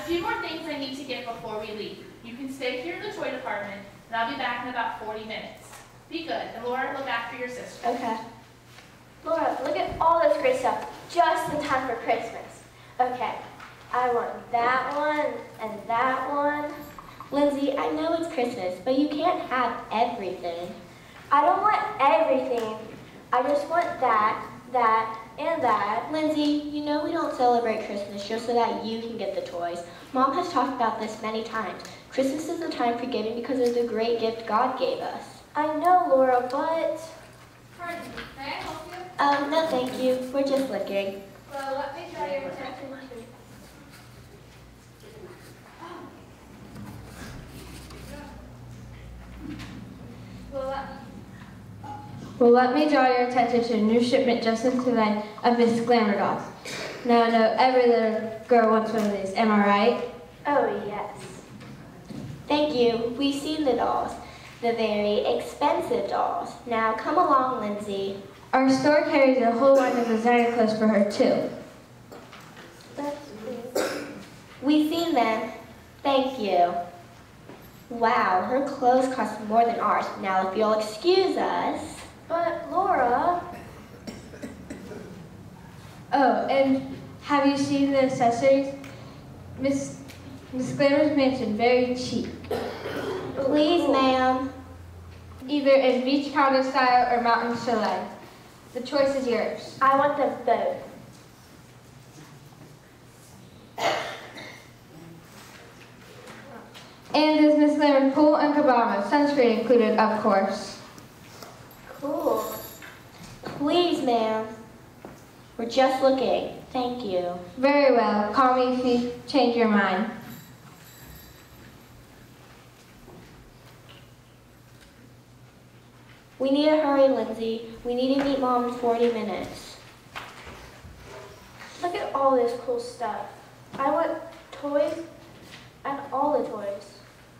few more things I need to get before we leave. You can stay here in the toy department, and I'll be back in about 40 minutes. Be good, and Laura, look after your sister. Okay. Laura, look at all this great stuff, just in time for Christmas. Okay, I want that one and that one. Lindsay, I know it's Christmas, but you can't have everything. I don't want everything. I just want that, and that. Lindsay, you know we don't celebrate Christmas just so that you can get the toys. Mom has talked about this many times. Christmas is a time for giving because it's a great gift God gave us. I know, Laura, but... Pardon me, may I help you? No thank you. We're just looking. Well, let me draw your attention to... Well, let me draw your attention to a new shipment just in today of Miss Glamour dolls. Now, I know every little girl wants one of these, am I right? Oh, yes. Thank you. We've seen the dolls. The very expensive dolls. Now come along, Lindsay. Our store carries a whole line of designer clothes for her, too. That's cool. We've seen them. Thank you. Wow, her clothes cost more than ours. Now if you'll excuse us. But, Laura... Oh, and have you seen the accessories? Miss Glamour's mansion, very cheap. Please, ma'am. Either in beach condo style or mountain chalet. The choice is yours. I want them both. And there's Miss Glamour's pool and cabana, sunscreen included, of course. Cool. Please, ma'am. We're just looking. Thank you. Very well. Call me if you change your mind. We need to hurry, Lindsay. We need to meet Mom in 40 minutes. Look at all this cool stuff. I want toys and all the toys.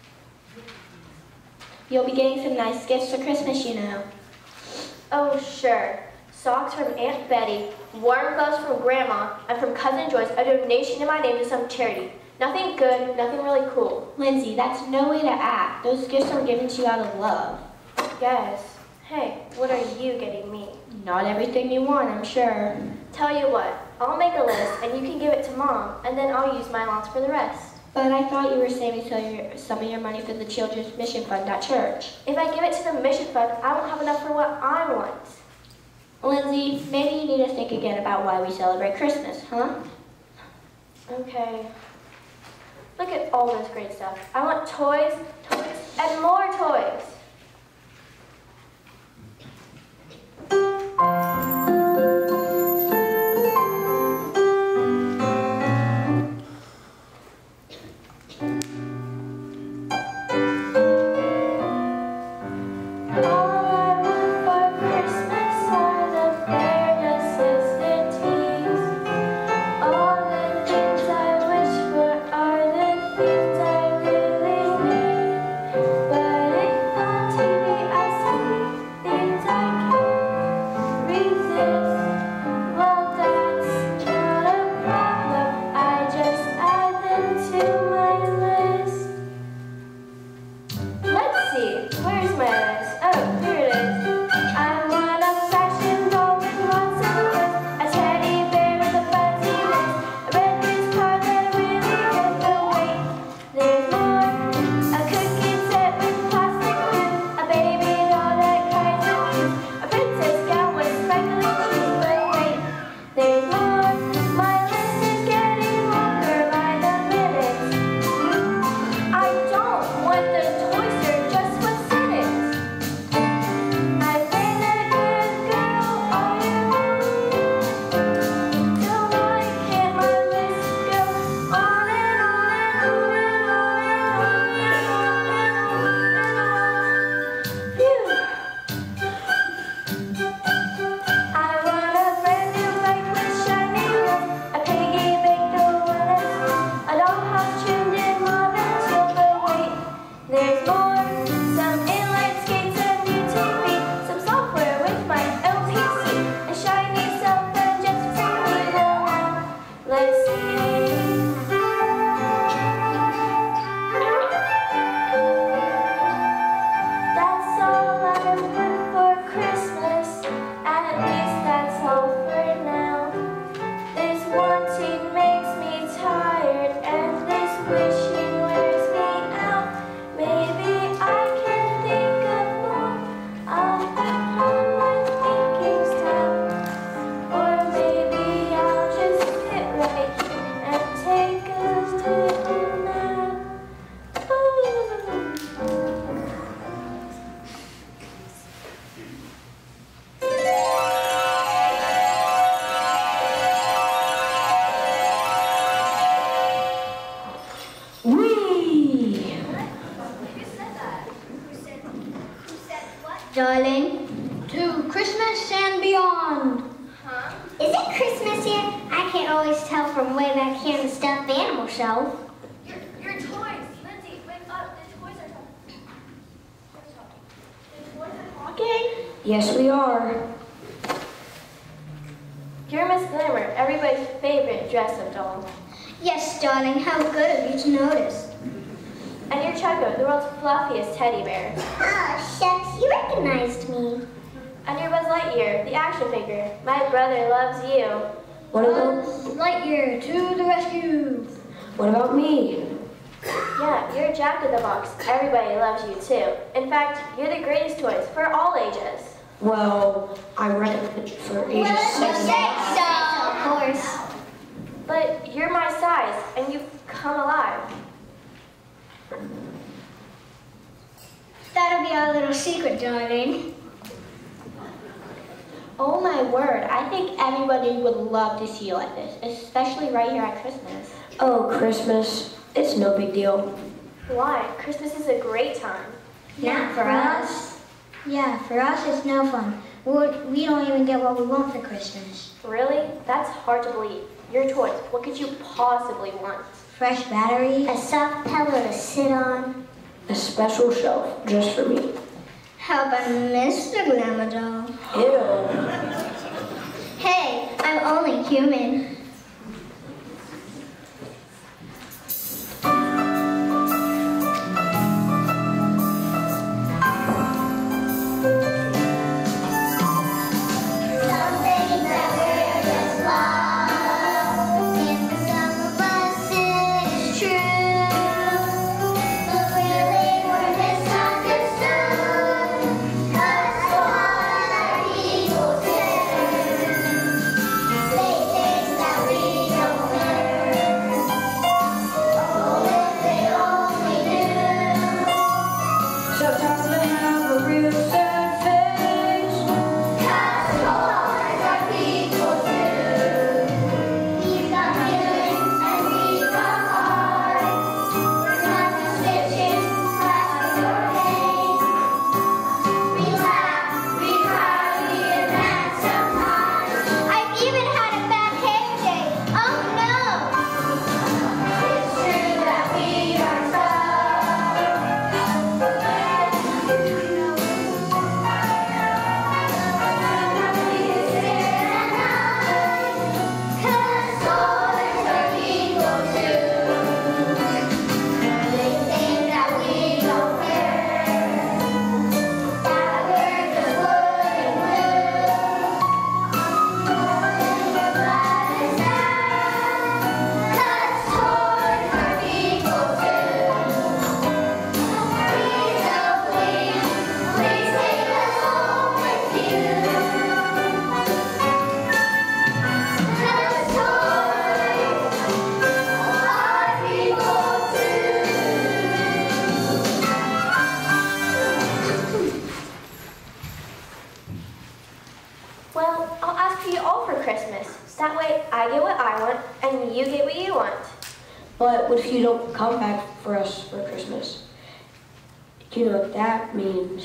You'll be getting some nice gifts for Christmas, you know. Oh, sure. Socks from Aunt Betty, warm gloves from Grandma, and from Cousin Joyce, a donation in my name to some charity. Nothing good, nothing really cool. Lindsay, that's no way to act. Those gifts are given to you out of love. Yes. Hey, what are you getting me? Not everything you want, I'm sure. Tell you what, I'll make a list and you can give it to Mom, and then I'll use my allowance for the rest. But I thought you were saving some of your money for the Children's Mission Fund at church. If I give it to the mission fund, I won't have enough for what I want. Lindsay, maybe you need to think again about why we celebrate Christmas, huh? Okay. Look at all this great stuff. I want toys, and more toys. yourself. Your toys. Lindsay, wake up. The toys are talking. The toys are talking? Yes, we are. You're Miss Glamour, everybody's favorite dress-up doll. Yes, darling, how good of you to notice. And you're Choco, the world's fluffiest teddy bear. Ah, shucks, you recognized me. And you're Buzz Lightyear, the action figure. My brother loves you. What about Lightyear to the rescue. what about me? Yeah, you're Jack in the Box. Everybody loves you too. In fact, you're the greatest toys for all ages. Well, I recommend for ages Well, 7. so, of course. But you're my size, and you've come alive. That'll be our little secret, darling. Oh my word, I think everybody would love to see you like this, especially right here at Christmas. Oh, Christmas. It's no big deal. Why? Christmas is a great time. Not for us. Yeah, for us it's no fun. We don't even get what we want for Christmas. Really? That's hard to believe. Your toys, what could you possibly want? Fresh batteries. A soft pillow to sit on. A special shelf just for me. How about Mr. Glamour Doll? Ew. Hey, I'm only human. Well, I'll ask for you all for Christmas. That way I get what I want, and you get what you want. But what if you don't come back for us for Christmas? You know what that means.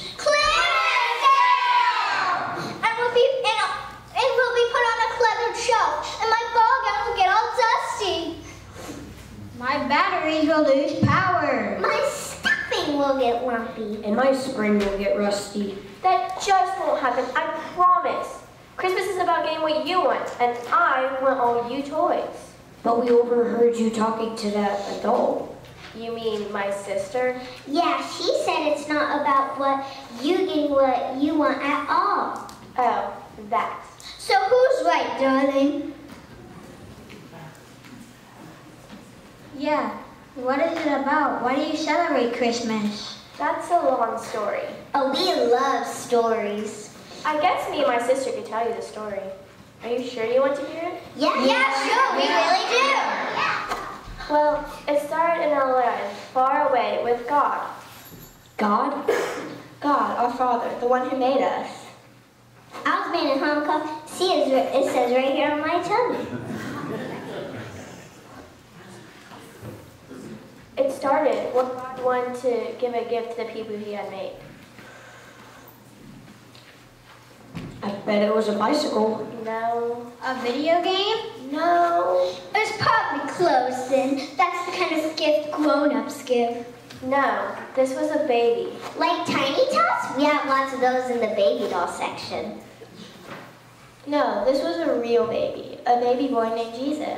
And we'll be put on a cluttered shelf, and my ball gown will get all dusty. My batteries will lose power. My stuffing will get lumpy. And my spring will get rusty. That just won't happen, I promise. Christmas is about getting what you want, and I want all you toys. But we overheard you talking to that adult. You mean my sister? Yeah, she said it's not about what you getting what you want at all. Oh, that. So who's right, darling? Yeah, what is it about? Why do you celebrate Christmas? That's a long story. Oh, we love stories. I guess me and my sister could tell you the story. Are you sure you want to hear it? Yeah, sure, we really do. Well, it started in a land far away with God. God? God, our Father, the one who made us. I was made in Hong Kong. See, it says right here on my tummy. It started when God wanted to give a gift to the people he had made. I bet it was a bicycle. No. A video game? No. It was probably close then. That's gift grown-ups give. No, this was a baby. Like tiny tots? We have lots of those in the baby doll section. No, this was a real baby, a baby boy named Jesus.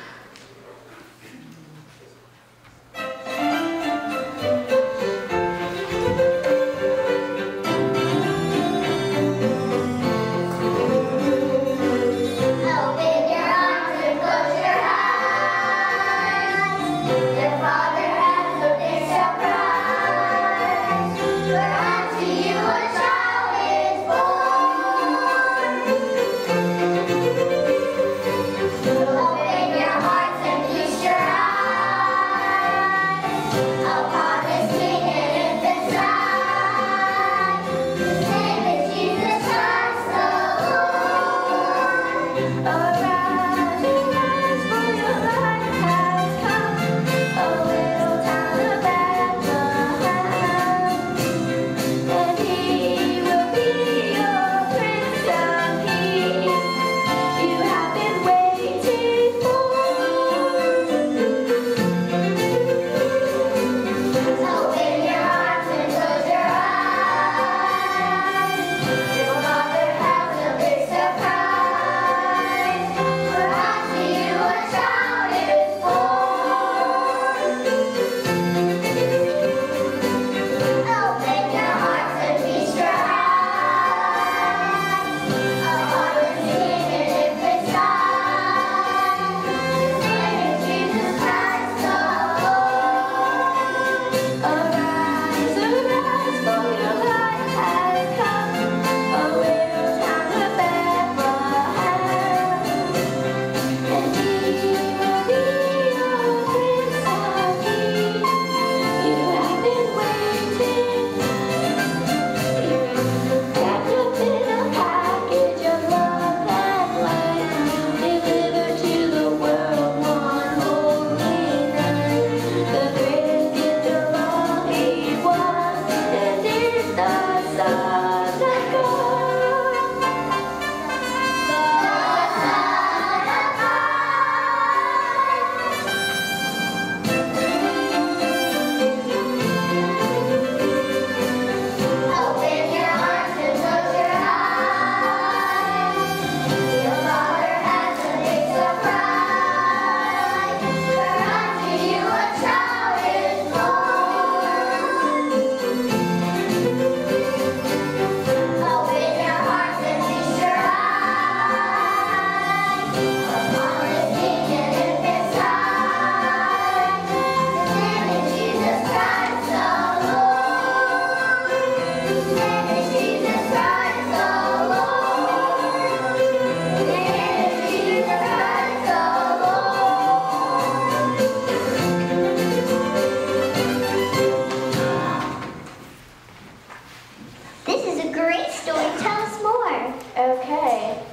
Okay.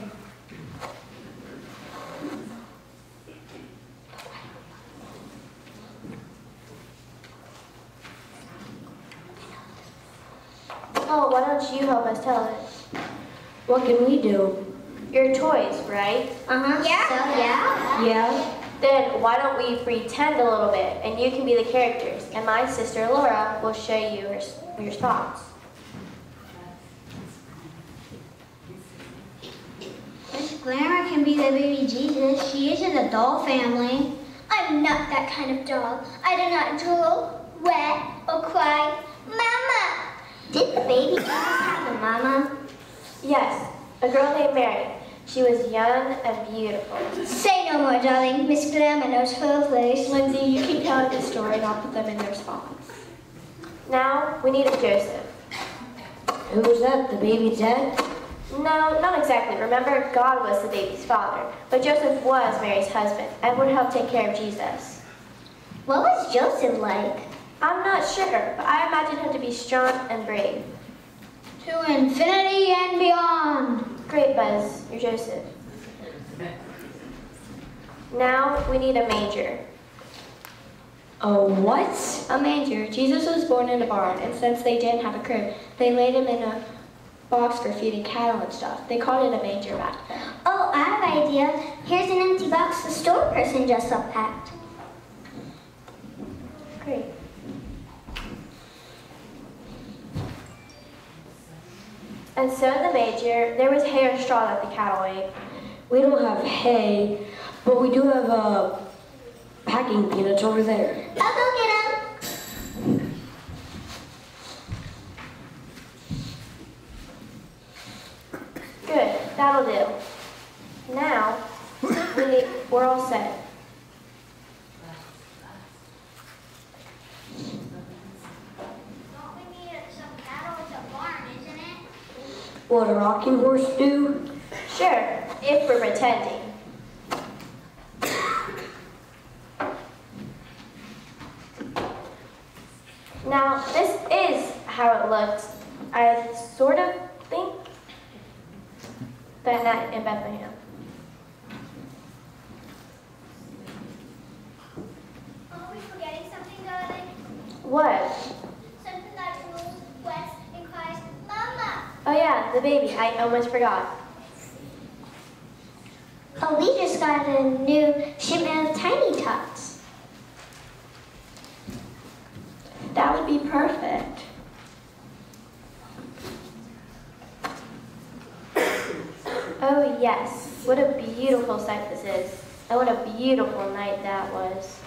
Oh, why don't you help us tell it? What can we do? Your toys, right? Uh-huh. Yeah. Yeah? Then why don't we pretend a little bit, and you can be the characters, and my sister Laura will show you your spots. Miss Glamour can be the baby Jesus. She is in the doll family. I'm not that kind of doll. I do not drool, wet, or cry. Mama! Did the baby Jesus have a mama? Yes, a girl named Mary. She was young and beautiful. Say no more, darling. Miss Glamour knows her place. Lindsay, you keep telling the story and I'll put them in their spots. Now, we need a Joseph. Who was that? The baby's dad? No, not exactly. Remember, God was the baby's father, but Joseph was Mary's husband and would help take care of Jesus. What was Joseph like? I'm not sure, but I imagine him to be strong and brave. To infinity and beyond. Great, Buzz. You're Joseph. Now, we need a manger. A what? A manger. Jesus was born in a barn, and since they didn't have a crib, they laid him in a box for feeding cattle and stuff. They called it a manger back then. Oh, I have an idea. Here's an empty box the store person just unpacked. Great. And so in the manger, there was hay or straw that the cattle ate. We don't have hay, but we do have packing peanuts over there. I'll go get them. Good, that'll do. Now, we're all set. Don't we need some cattle at the barn, isn't it? What a rocking horse do? Sure, if we're pretending. Now, this is how it looked. I sort of think that night in Bethlehem. Are we forgetting something, darling? What? Something that rolls, wets, and cries, Mama! Oh yeah, the baby. I almost forgot. Oh, we just got a new shipment of Tiny Tots. That would be perfect. Oh yes, what a beautiful sight this is. And what a beautiful night that was.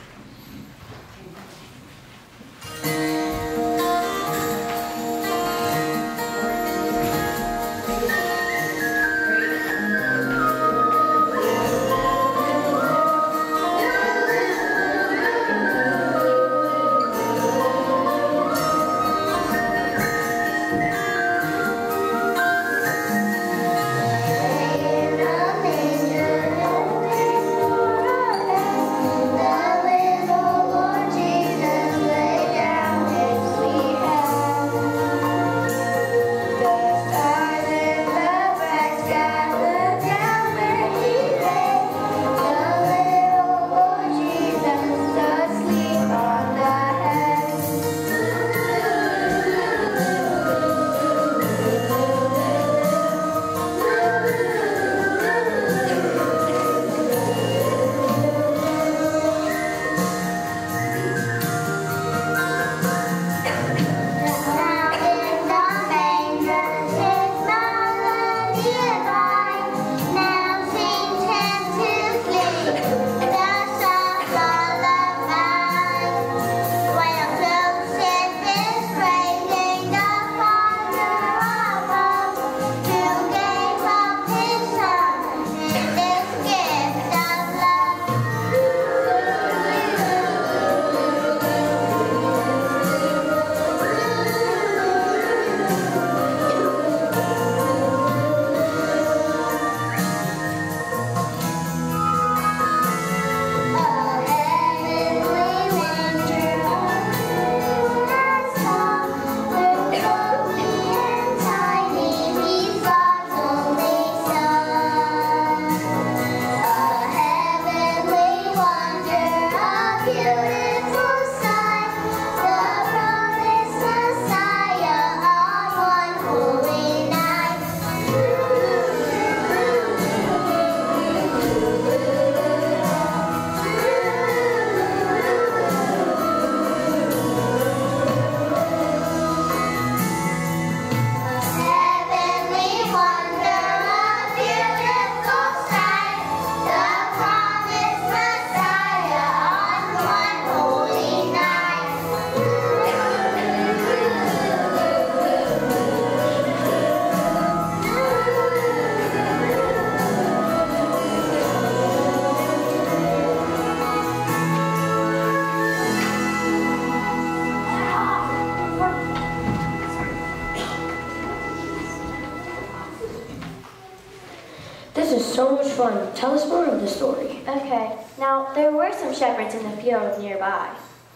This is so much fun. Tell us more of the story. Okay, now there were some shepherds in the field nearby.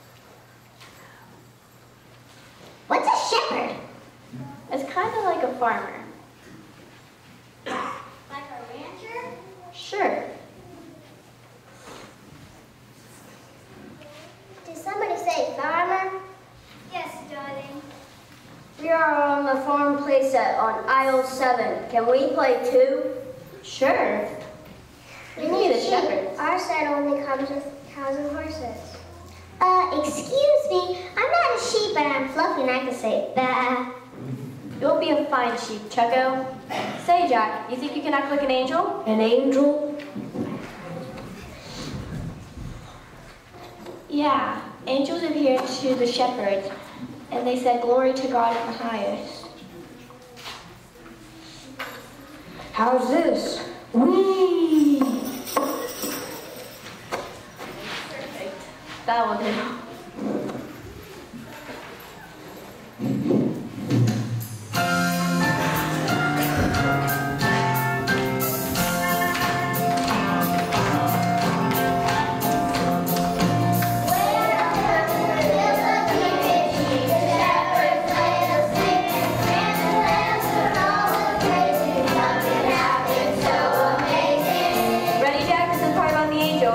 What's a shepherd? It's kind of like a farmer. Like a rancher? Sure. Did somebody say farmer? Yes, darling. We are on the farm playset on aisle 7. Can we play too? Sure. We need a shepherd. Our set only comes with cows and horses. Excuse me. I'm not a sheep, but I'm fluffy and I can say bah. You'll be a fine sheep, Chucko. Say, Jack, you think you can act like an angel? An angel? Yeah, angels appeared to the shepherds, and they said, "Glory to God in the highest." How's this? Whee! Perfect. That will do. Ready, Jack? This is part about the angel.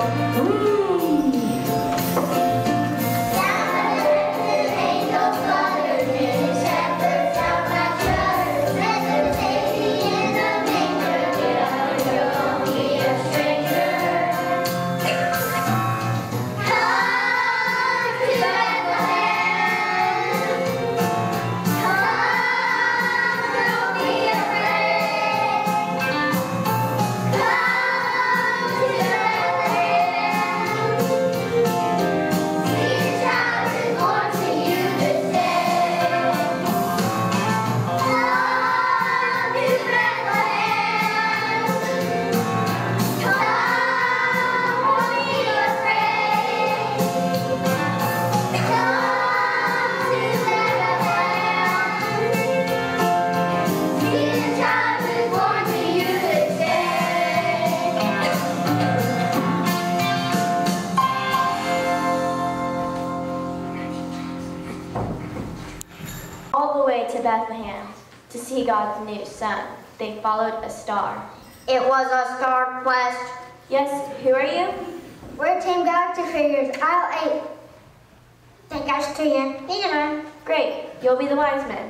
All the way to Bethlehem to see God's new son. They followed a star. It was a star quest. Yes, who are you? We're Team Galaxy Figures, aisle 8. Thank gosh to you. These are mine. Great, you'll be the wise men.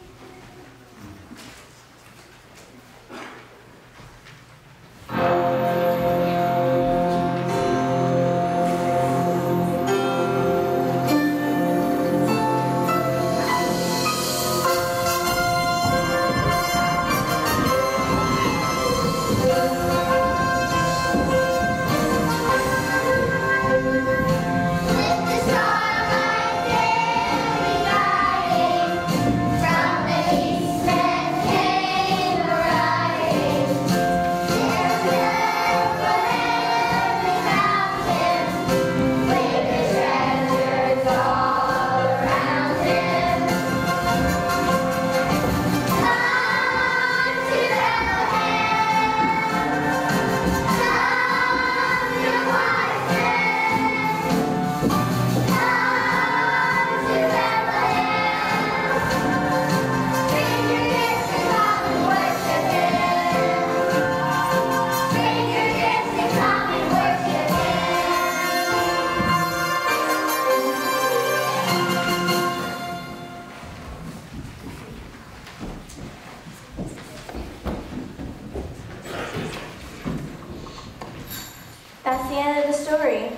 That's the end of the story.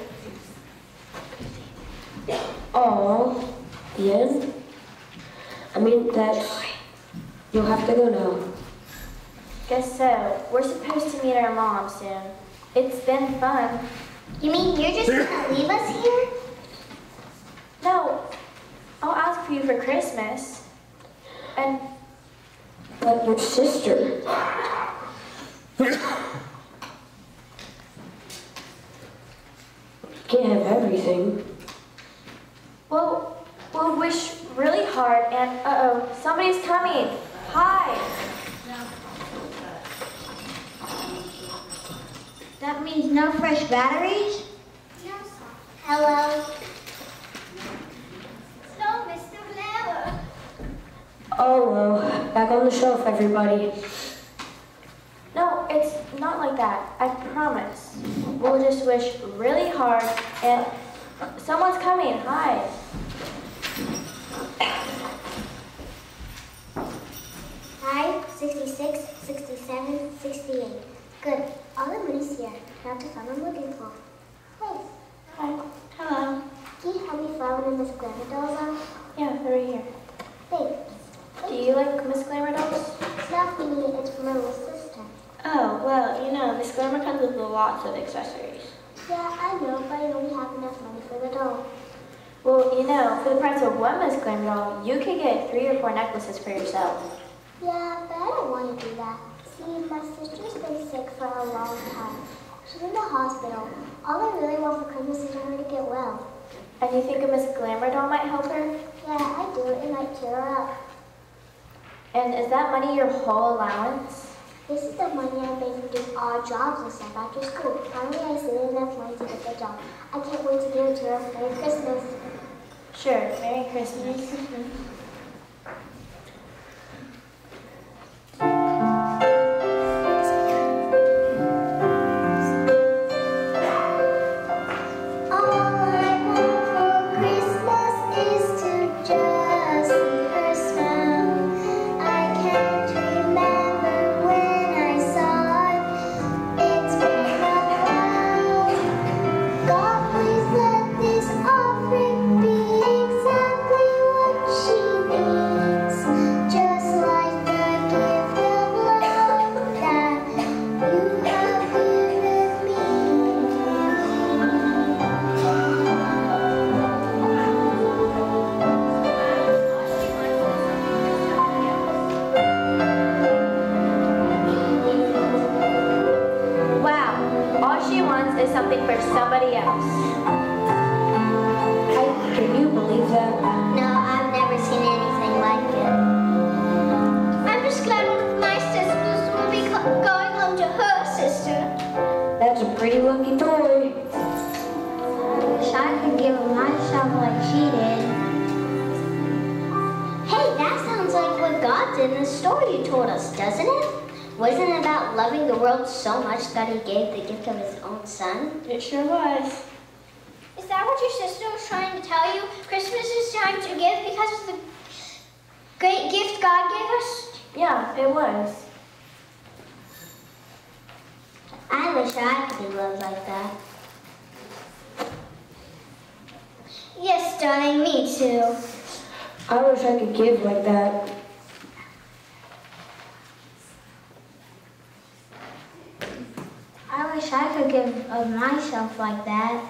Oh, the end? I mean, that's... You'll have to go now. Guess so. We're supposed to meet our mom soon. It's been fun. You mean you're just gonna leave us here? No, I'll ask for you for Christmas. And But your sister... Can't have everything. we'll wish really hard and, uh-oh, somebody's coming. Hi. That means no fresh batteries? No, sir. Hello? No, Mr. Flower. Oh, well, back on the shelf, everybody. No, it's not like that. I promise. We'll just wish really hard and someone's coming. Hi. Hi, 66, 67, 68. Good. All the money's here. Now to find what I'm looking for. Hey. Hi. Hello. Key Miss Glamour dolls are? Yeah, they're right here. Thanks. Do you like Miss Glamour dolls? It's not for me, it's for my little sister. Oh, well, you know, Miss Glamour comes with lots of accessories. Yeah, I know, but I only have enough money for the doll. Well, you know, for the price of one Miss Glamour doll, you could get 3 or 4 necklaces for yourself. Yeah, but I don't want to do that. See, my sister's been sick for a long time. She's in the hospital. All I really want for Christmas is for her to get well. And you think a Miss Glamour doll might help her? Yeah, I do. It might cheer her up. And is that money your whole allowance? This is the money I made from doing odd jobs and stuff after school. Finally, I saved enough money to get the job. I can't wait to give it to her. Merry Christmas. Sure, Merry Christmas. Is something for somebody else. Can you believe that? No, I've never seen anything like it. I'm just glad one of my sisters will be going home to her sister. That's a pretty lucky toy. I wish I could give her myself like she did. Hey, that sounds like what God did in the story you told us, doesn't it? Wasn't it about loving the world so much that he gave the gift of his own son? It sure was. Is that what your sister was trying to tell you? Christmas is time to give because of the great gift God gave us? Yeah, it was. I wish I could be loved like that. Yes, darling, me too. I wish I could give like that. I wish I could give of myself like that.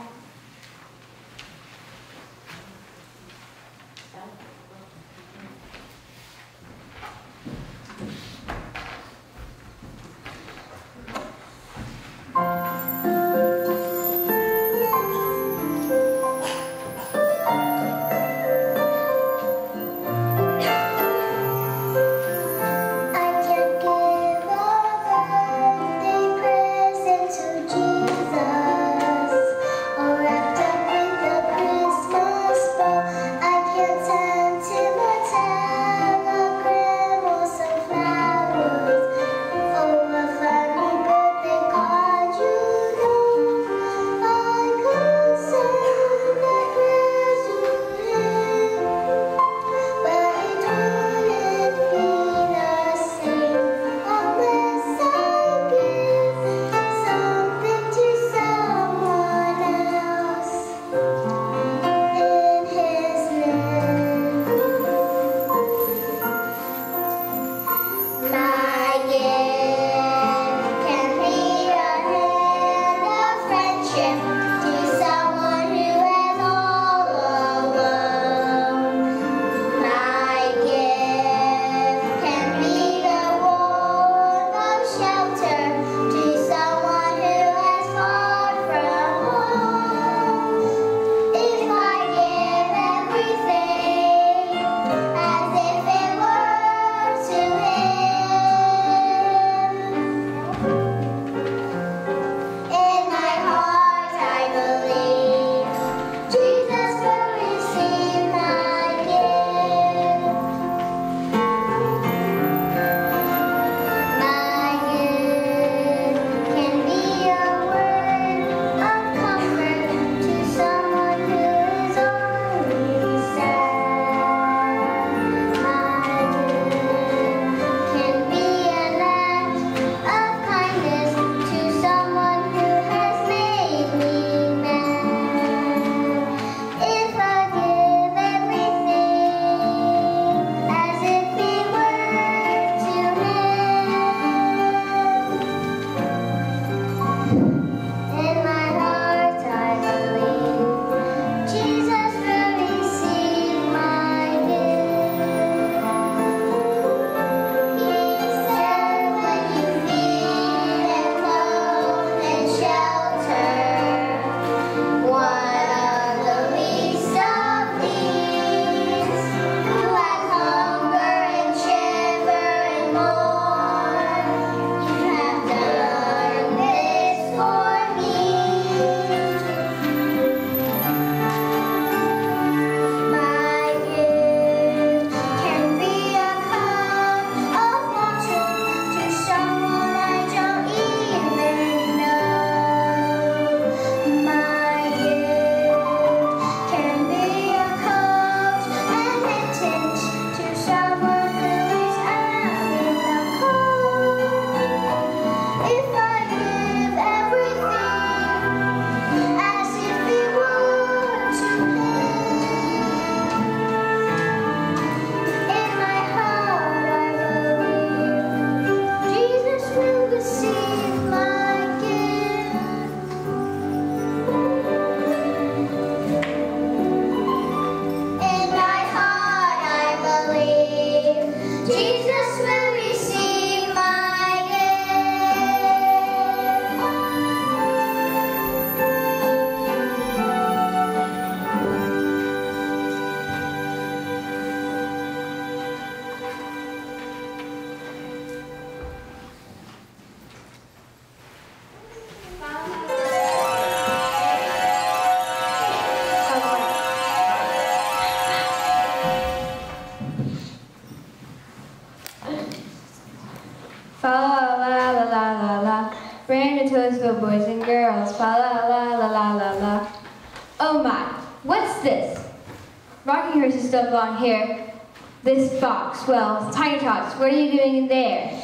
Oh my, what's this? Rocking horses still belong here. This box, well, Tiny Tots, what are you doing in there?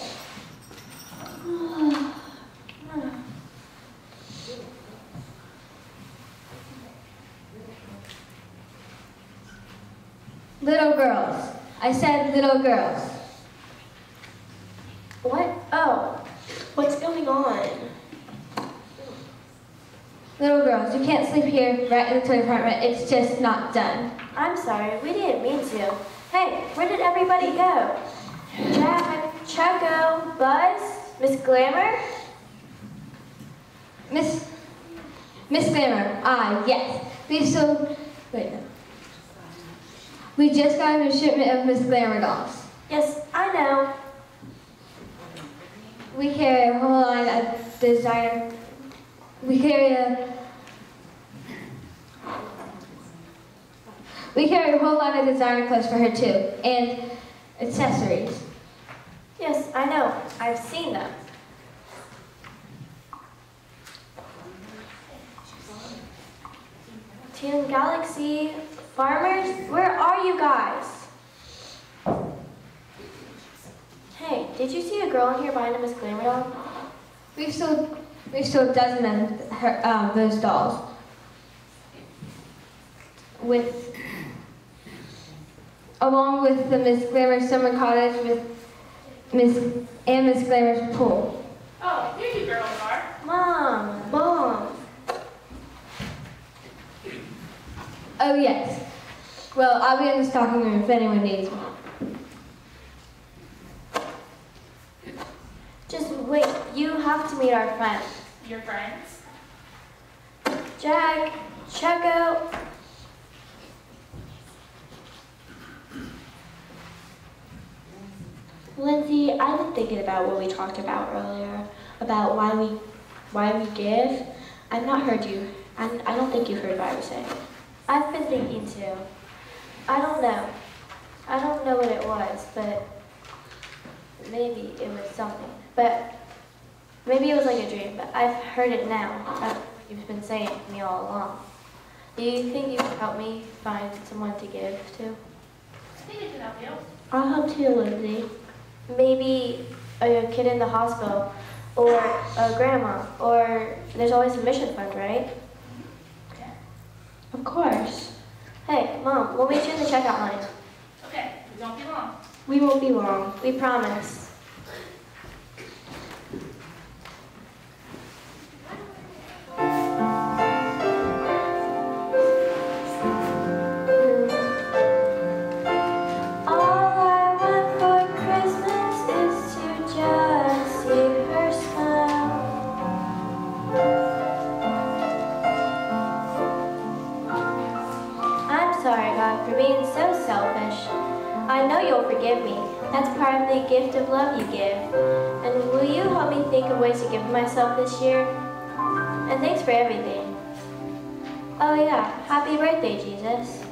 Little girls. I said little girls. What? Oh, What's going on? Little girls, you can't sleep here right in the toy department. It's just not done. I'm sorry. We didn't mean to. Hey, where did everybody go? Jack, Choco, Buzz, Miss Glamour? Miss Glamour, yes. We just got a new shipment of Miss Glamour dolls. Yes, I know. We carry a whole line of designer. We carry a whole line of designer clothes for her too, and accessories. Yes, I know. I've seen them. Team Galaxy, farmers, where are you guys? Hey, did you see a girl in here behind a Miss Glamour doll? We've sold a dozen of those dolls. Along with the Miss Glamour Summer Cottage with Miss Glamour's pool. Oh, here you girls are. Mom. Oh yes. Well, I'll be in the stocking room if anyone needs me. Just wait. You have to meet our friends. Your friends? Jack, Choco. Lindsay, I've been thinking about what we talked about earlier, about why we give. I've not heard you. I don't think you heard what I was saying. I've been thinking too. I don't know. I don't know what it was, but maybe it was something. But maybe it was like a dream, but I've heard it now. You've been saying it to me all along. Do you think you could help me find someone to give to? I think I can help you. I'll help too, Lindsay. Maybe a kid in the hospital, or a grandma, or there's always a mission fund, right? Of course. Hey, Mom, we'll meet you in the checkout line. Okay, we won't be long. We won't be long. We promise. For being so selfish. I know you'll forgive me. That's part of the gift of love you give. And will you help me think of ways to give myself this year? And thanks for everything. Oh yeah, happy birthday, Jesus.